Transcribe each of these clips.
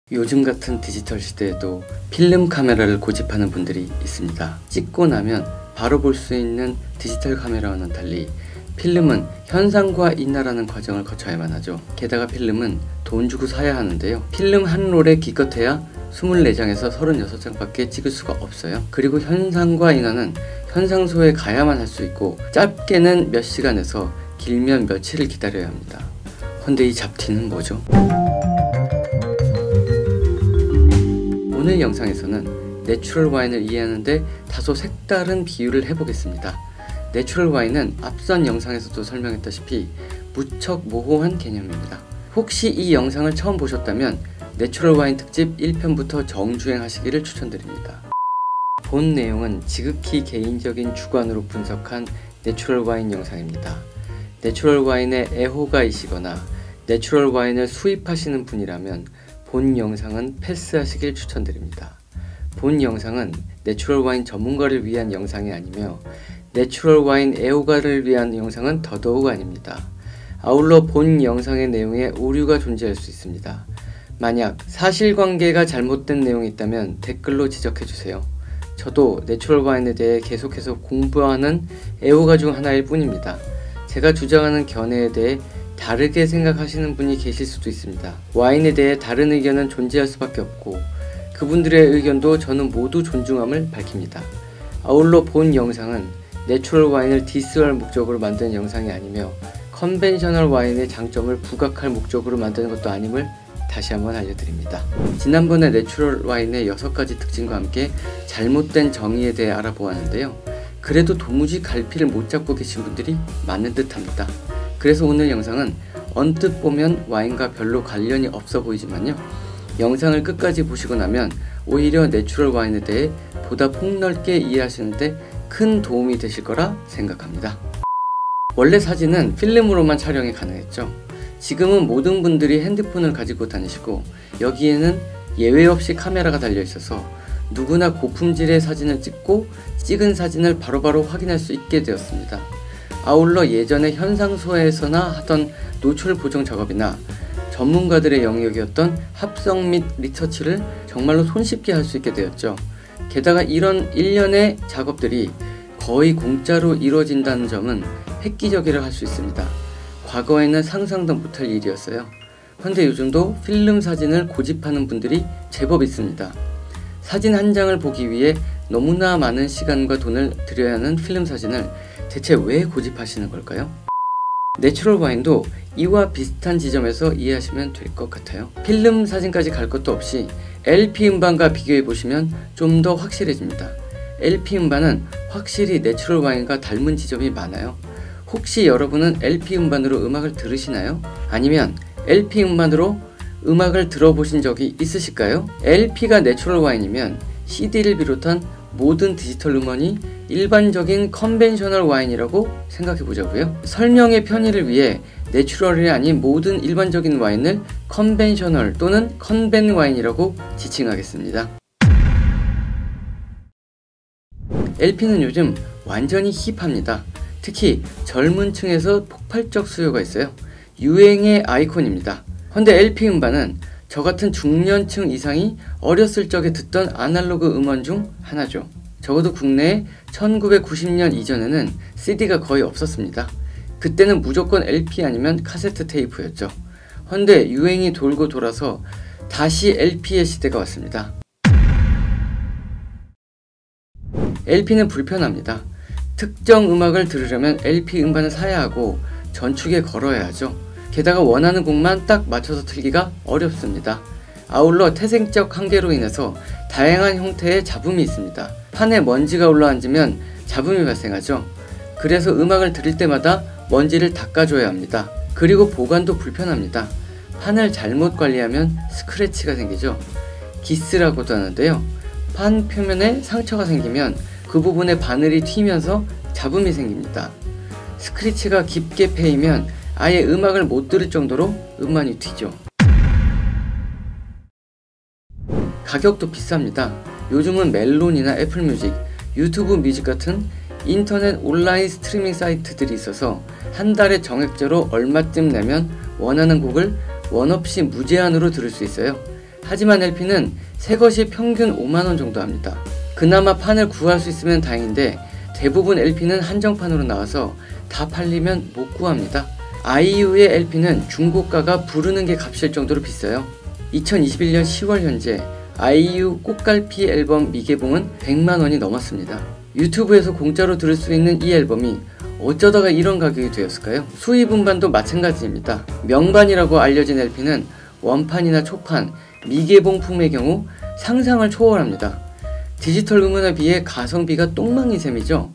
요즘 같은 디지털 시대에도 필름 카메라를 고집하는 분들이 있습니다. 찍고 나면 바로 볼 수 있는 디지털 카메라와는 달리 필름은 현상과 인화라는 과정을 거쳐야만 하죠. 게다가 필름은 돈 주고 사야 하는데요. 필름 한 롤에 기껏해야 24장에서 36장밖에 찍을 수가 없어요. 그리고 현상과 인화는 현상소에 가야만 할 수 있고 짧게는 몇 시간에서 길면 며칠을 기다려야 합니다. 근데 이 잡티는 뭐죠? 오늘 영상에서는 내추럴 와인을 이해하는데 다소 색다른 비유를 해보겠습니다. 내추럴 와인은 앞선 영상에서도 설명했다시피 무척 모호한 개념입니다. 혹시 이 영상을 처음 보셨다면 내추럴 와인 특집 1편부터 정주행하시기를 추천드립니다. 본 내용은 지극히 개인적인 주관으로 분석한 내추럴 와인 영상입니다. 내추럴 와인에 애호가이시거나 내추럴 와인을 수입하시는 분이라면 본 영상은 패스하시길 추천드립니다. 본 영상은 내추럴 와인 전문가를 위한 영상이 아니며 내추럴 와인 애호가를 위한 영상은 더더욱 아닙니다. 아울러 본 영상의 내용에 오류가 존재할 수 있습니다. 만약 사실관계가 잘못된 내용이 있다면 댓글로 지적해주세요. 저도 내추럴 와인에 대해 계속해서 공부하는 애호가 중 하나일 뿐입니다. 제가 주장하는 견해에 대해 다르게 생각하시는 분이 계실 수도 있습니다. 와인에 대해 다른 의견은 존재할 수밖에 없고 그분들의 의견도 저는 모두 존중함을 밝힙니다. 아울러 본 영상은 내추럴 와인을 디스할 목적으로 만드는 영상이 아니며 컨벤셔널 와인의 장점을 부각할 목적으로 만드는 것도 아님을 다시 한번 알려드립니다. 지난번에 내추럴 와인의 6가지 특징과 함께 잘못된 정의에 대해 알아보았는데요. 그래도 도무지 갈피를 못 잡고 계신 분들이 많은 듯 합니다. 그래서 오늘 영상은 언뜻 보면 와인과 별로 관련이 없어 보이지만요. 영상을 끝까지 보시고 나면 오히려 내추럴 와인에 대해 보다 폭넓게 이해하시는데 큰 도움이 되실 거라 생각합니다. 원래 사진은 필름으로만 촬영이 가능했죠. 지금은 모든 분들이 핸드폰을 가지고 다니시고 여기에는 예외 없이 카메라가 달려 있어서 누구나 고품질의 사진을 찍고 찍은 사진을 바로바로 확인할 수 있게 되었습니다. 아울러 예전에 현상소에서나 하던 노출 보정 작업이나 전문가들의 영역이었던 합성 및 리서치를 정말로 손쉽게 할 수 있게 되었죠. 게다가 이런 일련의 작업들이 거의 공짜로 이루어진다는 점은 획기적이라 할 수 있습니다. 과거에는 상상도 못할 일이었어요. 그런데 요즘도 필름 사진을 고집하는 분들이 제법 있습니다. 사진 한 장을 보기 위해 너무나 많은 시간과 돈을 들여야 하는 필름 사진을 대체 왜 고집하시는 걸까요? 내추럴 와인도 이와 비슷한 지점에서 이해하시면 될 것 같아요. 필름 사진까지 갈 것도 없이 LP 음반과 비교해 보시면 좀 더 확실해집니다. LP 음반은 확실히 내추럴 와인과 닮은 지점이 많아요. 혹시 여러분은 LP 음반으로 음악을 들으시나요? 아니면 LP 음반으로 음악을 들어보신 적이 있으실까요? LP가 내추럴 와인이면 CD를 비롯한 모든 디지털 음원이 일반적인 컨벤셔널 와인이라고 생각해 보자고요. 설명의 편의를 위해 내추럴이 아닌 모든 일반적인 와인을 컨벤셔널 또는 컨벤 와인이라고 지칭하겠습니다. LP는 요즘 완전히 힙합니다. 특히 젊은 층에서 폭발적 수요가 있어요. 유행의 아이콘입니다. 근데 LP 음반은 저같은 중년층 이상이 어렸을 적에 듣던 아날로그 음원 중 하나죠. 적어도 국내에 1990년 이전에는 CD가 거의 없었습니다. 그때는 무조건 LP 아니면 카세트 테이프였죠. 헌데 유행이 돌고 돌아서 다시 LP의 시대가 왔습니다. LP는 불편합니다. 특정 음악을 들으려면 LP 음반을 사야 하고 전축에 걸어야 하죠. 게다가 원하는 곡만 딱 맞춰서 틀기가 어렵습니다. 아울러 태생적 한계로 인해서 다양한 형태의 잡음이 있습니다. 판에 먼지가 올라앉으면 잡음이 발생하죠. 그래서 음악을 들을 때마다 먼지를 닦아줘야 합니다. 그리고 보관도 불편합니다. 판을 잘못 관리하면 스크래치가 생기죠. 기스라고도 하는데요. 판 표면에 상처가 생기면 그 부분에 바늘이 튀면서 잡음이 생깁니다. 스크래치가 깊게 패이면 아예 음악을 못 들을 정도로 음반이 튀죠. 가격도 비쌉니다. 요즘은 멜론이나 애플뮤직, 유튜브 뮤직 같은 인터넷 온라인 스트리밍 사이트들이 있어서 한 달에 정액제로 얼마쯤 내면 원하는 곡을 원 없이 무제한으로 들을 수 있어요. 하지만 LP는 새것이 평균 5만원 정도 합니다. 그나마 판을 구할 수 있으면 다행인데 대부분 LP는 한정판으로 나와서 다 팔리면 못 구합니다. 아이유의 LP는 중고가가 부르는 게 값일 정도로 비싸요. 2021년 10월 현재 아이유 꽃갈피 앨범 미개봉은 100만원이 넘었습니다. 유튜브에서 공짜로 들을 수 있는 이 앨범이 어쩌다가 이런 가격이 되었을까요? 수입 음반도 마찬가지입니다. 명반이라고 알려진 LP는 원판이나 초판, 미개봉품의 경우 상상을 초월합니다. 디지털 음원에 비해 가성비가 똥망이 셈이죠.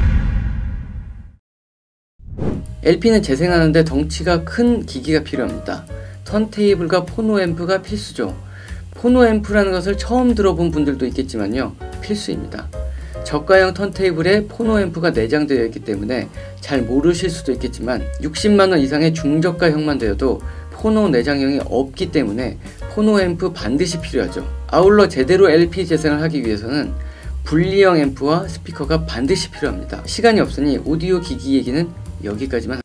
LP는 재생하는데 덩치가 큰 기기가 필요합니다. 턴테이블과 포노앰프가 필수죠. 포노앰프라는 것을 처음 들어본 분들도 있겠지만요, 필수입니다. 저가형 턴테이블에 포노앰프가 내장되어 있기 때문에 잘 모르실 수도 있겠지만 60만원 이상의 중저가형만 되어도 포노 내장형이 없기 때문에 포노앰프 반드시 필요하죠. 아울러 제대로 LP 재생을 하기 위해서는 분리형 앰프와 스피커가 반드시 필요합니다. 시간이 없으니 오디오 기기 얘기는 여기까지만.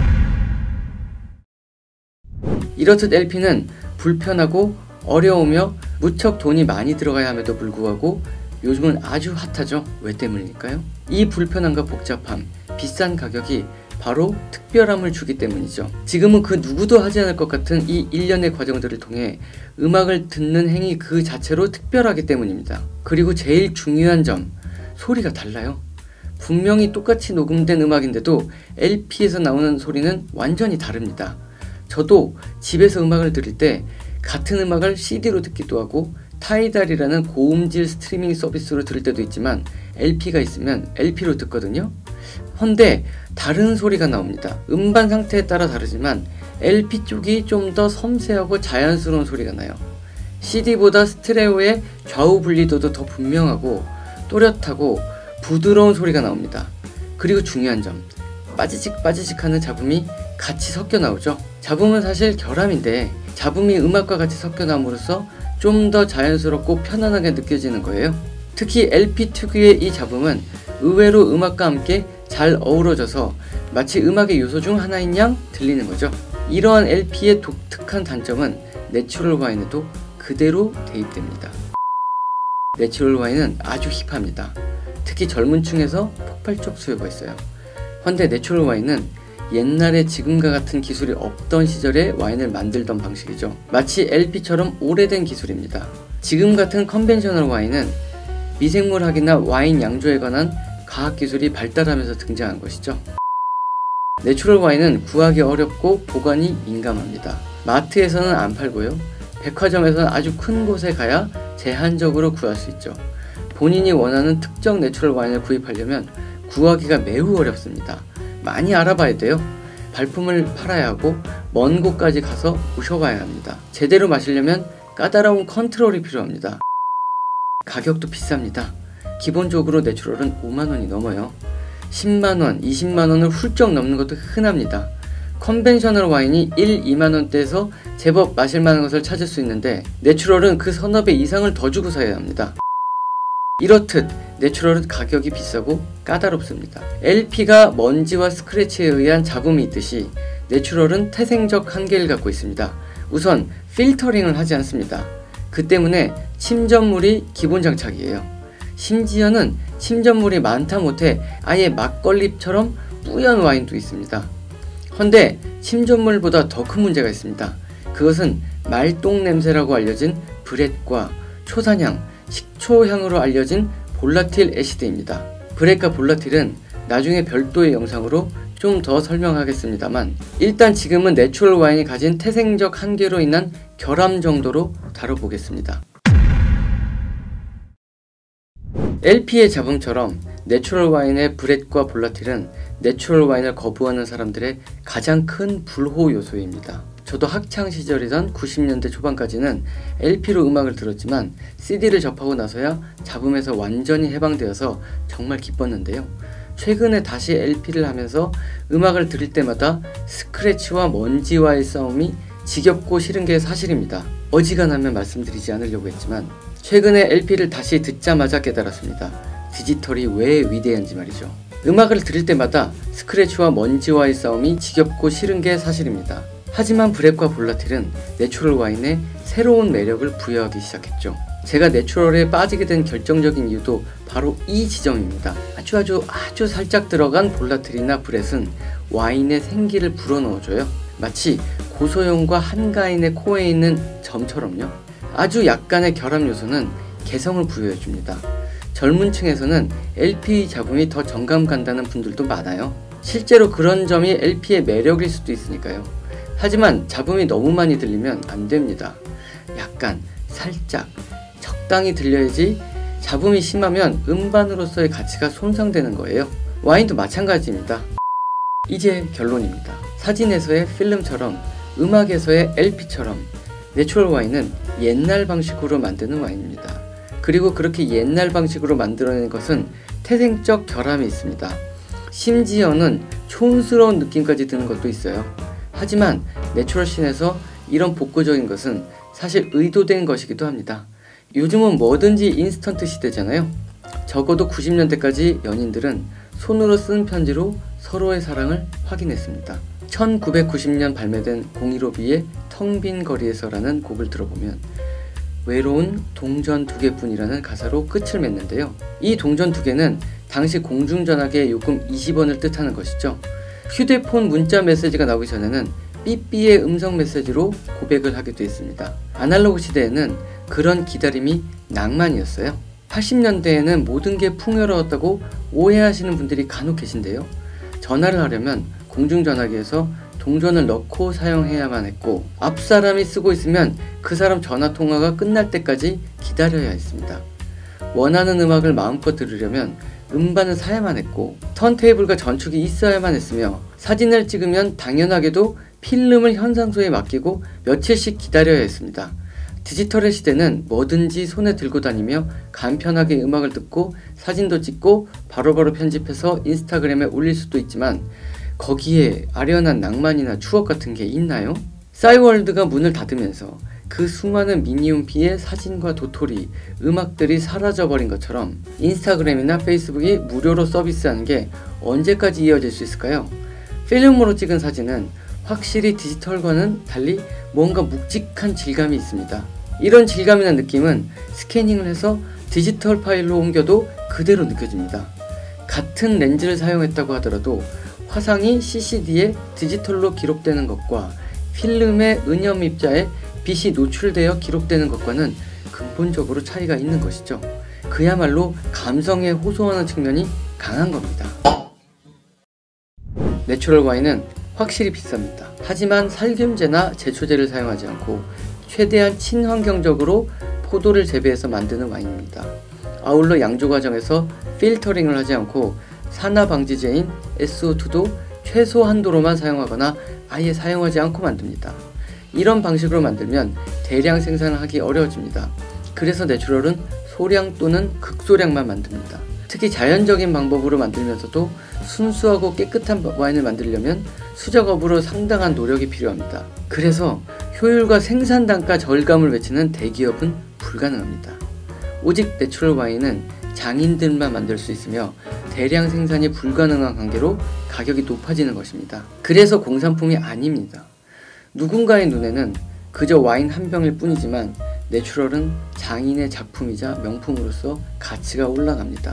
이렇듯 LP는 불편하고 어려우며 무척 돈이 많이 들어가야 함에도 불구하고 요즘은 아주 핫하죠. 왜 때문일까요? 이 불편함과 복잡함, 비싼 가격이 바로 특별함을 주기 때문이죠. 지금은 그 누구도 하지 않을 것 같은 이 일련의 과정들을 통해 음악을 듣는 행위 그 자체로 특별하기 때문입니다. 그리고 제일 중요한 점, 소리가 달라요. 분명히 똑같이 녹음된 음악인데도 LP에서 나오는 소리는 완전히 다릅니다. 저도 집에서 음악을 들을 때 같은 음악을 CD로 듣기도 하고 타이달이라는 고음질 스트리밍 서비스로 들을 때도 있지만 LP가 있으면 LP로 듣거든요. 헌데 다른 소리가 나옵니다. 음반 상태에 따라 다르지만 LP 쪽이 좀 더 섬세하고 자연스러운 소리가 나요. CD보다 스테레오의 좌우 분리도도 더 분명하고 또렷하고 부드러운 소리가 나옵니다. 그리고 중요한 점, 빠지직 빠지직 하는 잡음이 같이 섞여 나오죠. 잡음은 사실 결함인데 잡음이 음악과 같이 섞여 나옴으로써 좀 더 자연스럽고 편안하게 느껴지는 거예요. 특히 LP 특유의 이 잡음은 의외로 음악과 함께 잘 어우러져서 마치 음악의 요소 중 하나인 양 들리는 거죠. 이러한 LP의 독특한 단점은 내추럴 와인에도 그대로 대입됩니다. 내추럴 와인은 아주 힙합니다. 특히 젊은 층에서 폭발적 수요가 있어요. 헌데 내추럴 와인은 옛날에 지금과 같은 기술이 없던 시절에 와인을 만들던 방식이죠. 마치 LP처럼 오래된 기술입니다. 지금 같은 컨벤셔널 와인은 미생물학이나 와인 양조에 관한 과학기술이 발달하면서 등장한 것이죠. 내추럴 와인은 구하기 어렵고 보관이 민감합니다. 마트에서는 안 팔고요. 백화점에서는 아주 큰 곳에 가야 제한적으로 구할 수 있죠. 본인이 원하는 특정 내추럴 와인을 구입하려면 구하기가 매우 어렵습니다. 많이 알아봐야 돼요. 발품을 팔아야 하고 먼 곳까지 가서 모셔봐야 합니다. 제대로 마시려면 까다로운 컨트롤이 필요합니다. 가격도 비쌉니다. 기본적으로 내추럴은 5만원이 넘어요. 10만원, 20만원을 훌쩍 넘는 것도 흔합니다. 컨벤셔널 와인이 1, 2만원대에서 제법 마실만한 것을 찾을 수 있는데 내추럴은 그 서너 배 이상을 더 주고 사야 합니다. 이렇듯 내추럴은 가격이 비싸고 까다롭습니다. LP가 먼지와 스크래치에 의한 잡음이 있듯이 내추럴은 태생적 한계를 갖고 있습니다. 우선 필터링을 하지 않습니다. 그 때문에 침전물이 기본 장착이에요. 심지어는 침전물이 많다 못해 아예 막걸리처럼 뿌연 와인도 있습니다. 헌데 침전물보다 더 큰 문제가 있습니다. 그것은 말똥 냄새라고 알려진 브렛과 초산향, 식초향으로 알려진 볼라틸 애시드입니다. 브렛과 볼라틸은 나중에 별도의 영상으로 좀 더 설명하겠습니다만 일단 지금은 내추럴 와인이 가진 태생적 한계로 인한 결함 정도로 다뤄보겠습니다. LP의 잡음처럼 내추럴 와인의 브렛과 볼라틸은 내추럴 와인을 거부하는 사람들의 가장 큰 불호 요소입니다. 저도 학창시절이던 90년대 초반까지는 LP로 음악을 들었지만 CD를 접하고 나서야 잡음에서 완전히 해방되어서 정말 기뻤는데요. 최근에 다시 LP를 하면서 음악을 들을 때마다 스크래치와 먼지와의 싸움이 지겹고 싫은 게 사실입니다. 어지간하면 말씀드리지 않으려고 했지만 최근에 LP를 다시 듣자마자 깨달았습니다. 디지털이 왜 위대한지 말이죠. 음악을 들을 때마다 스크래치와 먼지와의 싸움이 지겹고 싫은 게 사실입니다. 하지만 브렛과 볼라틸은 내추럴 와인의 새로운 매력을 부여하기 시작했죠. 제가 내추럴에 빠지게 된 결정적인 이유도 바로 이 지점입니다. 아주 살짝 들어간 볼라틀이나 브렛은 와인의 생기를 불어넣어줘요. 마치 고소형과 한가인의 코에 있는 점처럼요. 아주 약간의 결합 요소는 개성을 부여해줍니다. 젊은 층에서는 LP 잡음이 더 정감 간다는 분들도 많아요. 실제로 그런 점이 LP의 매력일 수도 있으니까요. 하지만 잡음이 너무 많이 들리면 안 됩니다. 약간, 살짝, 적당히 들려야지. 잡음이 심하면 음반으로서의 가치가 손상되는 거예요. 와인도 마찬가지입니다. 이제 결론입니다. 사진에서의 필름처럼, 음악에서의 LP처럼 내추럴 와인은 옛날 방식으로 만드는 와인입니다. 그리고 그렇게 옛날 방식으로 만들어낸 것은 태생적 결함이 있습니다. 심지어는 촌스러운 느낌까지 드는 것도 있어요. 하지만 내추럴 씬에서 이런 복고적인 것은 사실 의도된 것이기도 합니다. 요즘은 뭐든지 인스턴트 시대잖아요. 적어도 90년대까지 연인들은 손으로 쓴 편지로 서로의 사랑을 확인했습니다. 1990년 발매된 015B의 텅 빈 거리에서라는 곡을 들어보면 외로운 동전 2개뿐이라는 가사로 끝을 맺는데요. 이 동전 2개는 당시 공중전화기의 요금 20원을 뜻하는 것이죠. 휴대폰 문자 메시지가 나오기 전에는 삐삐의 음성 메시지로 고백을 하기도 했습니다. 아날로그 시대에는 그런 기다림이 낭만이었어요. 80년대에는 모든 게 풍요로웠다고 오해하시는 분들이 간혹 계신데요. 전화를 하려면 공중전화기에서 동전을 넣고 사용해야만 했고, 앞사람이 쓰고 있으면 그 사람 전화통화가 끝날 때까지 기다려야 했습니다. 원하는 음악을 마음껏 들으려면 음반을 사야만 했고, 턴테이블과 전축이 있어야만 했으며, 사진을 찍으면 당연하게도 필름을 현상소에 맡기고 며칠씩 기다려야 했습니다. 디지털의 시대는 뭐든지 손에 들고 다니며 간편하게 음악을 듣고 사진도 찍고 바로바로 편집해서 인스타그램에 올릴 수도 있지만, 거기에 아련한 낭만이나 추억 같은 게 있나요? 싸이월드가 문을 닫으면서 그 수많은 미니홈피의 사진과 도토리, 음악들이 사라져버린 것처럼 인스타그램이나 페이스북이 무료로 서비스하는 게 언제까지 이어질 수 있을까요? 필름으로 찍은 사진은 확실히 디지털과는 달리 뭔가 묵직한 질감이 있습니다. 이런 질감이나 느낌은 스캐닝을 해서 디지털 파일로 옮겨도 그대로 느껴집니다. 같은 렌즈를 사용했다고 하더라도 화상이 CCD에 디지털로 기록되는 것과 필름의 은염 입자에 빛이 노출되어 기록되는 것과는 근본적으로 차이가 있는 것이죠. 그야말로 감성에 호소하는 측면이 강한 겁니다. 내추럴 와인은 확실히 비쌉니다. 하지만 살균제나 제초제를 사용하지 않고 최대한 친환경적으로 포도를 재배해서 만드는 와인입니다. 아울러 양조 과정에서 필터링을 하지 않고 산화 방지제인 SO2도 최소 한도로만 사용하거나 아예 사용하지 않고 만듭니다. 이런 방식으로 만들면 대량 생산을 하기 어려워집니다. 그래서 내추럴은 소량 또는 극소량만 만듭니다. 특히 자연적인 방법으로 만들면서도 순수하고 깨끗한 와인을 만들려면 수작업으로 상당한 노력이 필요합니다. 그래서 효율과 생산 단가 절감을 외치는 대기업은 불가능합니다. 오직 내추럴 와인은 장인들만 만들 수 있으며 대량 생산이 불가능한 관계로 가격이 높아지는 것입니다. 그래서 공산품이 아닙니다. 누군가의 눈에는 그저 와인 한 병일 뿐이지만 내추럴은 장인의 작품이자 명품으로서 가치가 올라갑니다.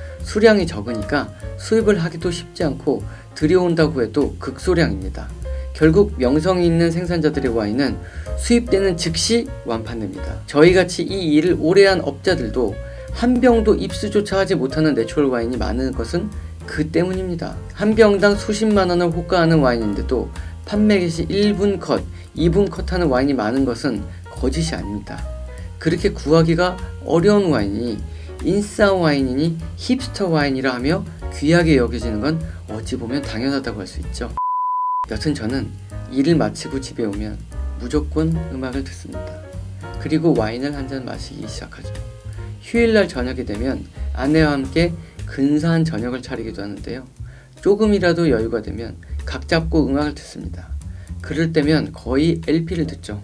수량이 적으니까 수입을 하기도 쉽지 않고 들여온다고 해도 극소량입니다. 결국 명성이 있는 생산자들의 와인은 수입되는 즉시 완판됩니다. 저희같이 이 일을 오래 한 업자들도 한 병도 입수조차 하지 못하는 내추럴 와인이 많은 것은 그 때문입니다. 한 병당 수십만 원을 호가하는 와인인데도 판매 시 1분 컷, 2분 컷하는 와인이 많은 것은 거짓이 아닙니다. 그렇게 구하기가 어려운 와인이 인싸 와인이니 힙스터 와인이라 하며 귀하게 여겨지는 건 어찌 보면 당연하다고 할 수 있죠. 여튼 저는 일을 마치고 집에 오면 무조건 음악을 듣습니다. 그리고 와인을 한 잔 마시기 시작하죠. 휴일날 저녁이 되면 아내와 함께 근사한 저녁을 차리기도 하는데요. 조금이라도 여유가 되면 각 잡고 음악을 듣습니다. 그럴 때면 거의 LP를 듣죠.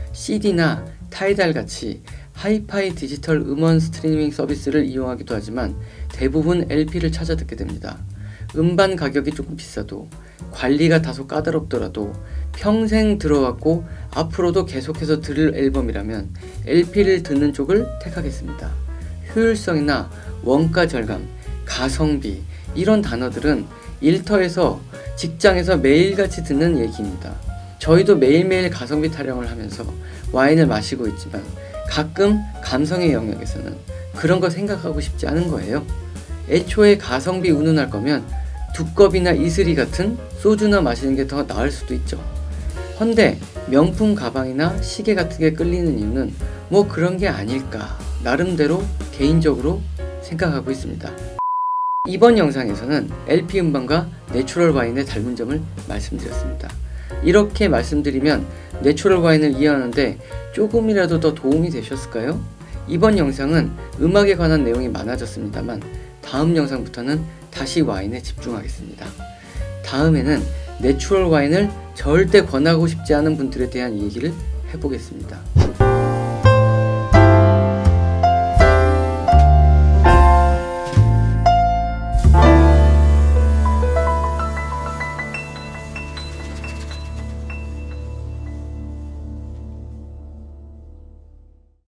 CD나 타이달 같이 하이파이 디지털 음원 스트리밍 서비스를 이용하기도 하지만 대부분 LP를 찾아 듣게 됩니다. 음반 가격이 조금 비싸도 관리가 다소 까다롭더라도 평생 들어왔고 앞으로도 계속해서 들을 앨범이라면 LP를 듣는 쪽을 택하겠습니다. 효율성이나 원가 절감, 가성비 이런 단어들은 일터에서 직장에서 매일같이 듣는 얘기입니다. 저희도 매일매일 가성비 타령을 하면서 와인을 마시고 있지만 가끔 감성의 영역에서는 그런 거 생각하고 싶지 않은 거예요. 애초에 가성비 운운할 거면 두꺼비나 이슬이 같은 소주나 마시는 게 더 나을 수도 있죠. 헌데 명품 가방이나 시계 같은 게 끌리는 이유는 뭐 그런 게 아닐까 나름대로 개인적으로 생각하고 있습니다. 이번 영상에서는 LP 음반과 내추럴 와인의 닮은 점을 말씀드렸습니다. 이렇게 말씀드리면 내추럴 와인을 이해하는데 조금이라도 더 도움이 되셨을까요? 이번 영상은 음악에 관한 내용이 많아졌습니다만 다음 영상부터는 다시 와인에 집중하겠습니다. 다음에는 내추럴 와인을 절대 권하고 싶지 않은 분들에 대한 얘기를 해보겠습니다.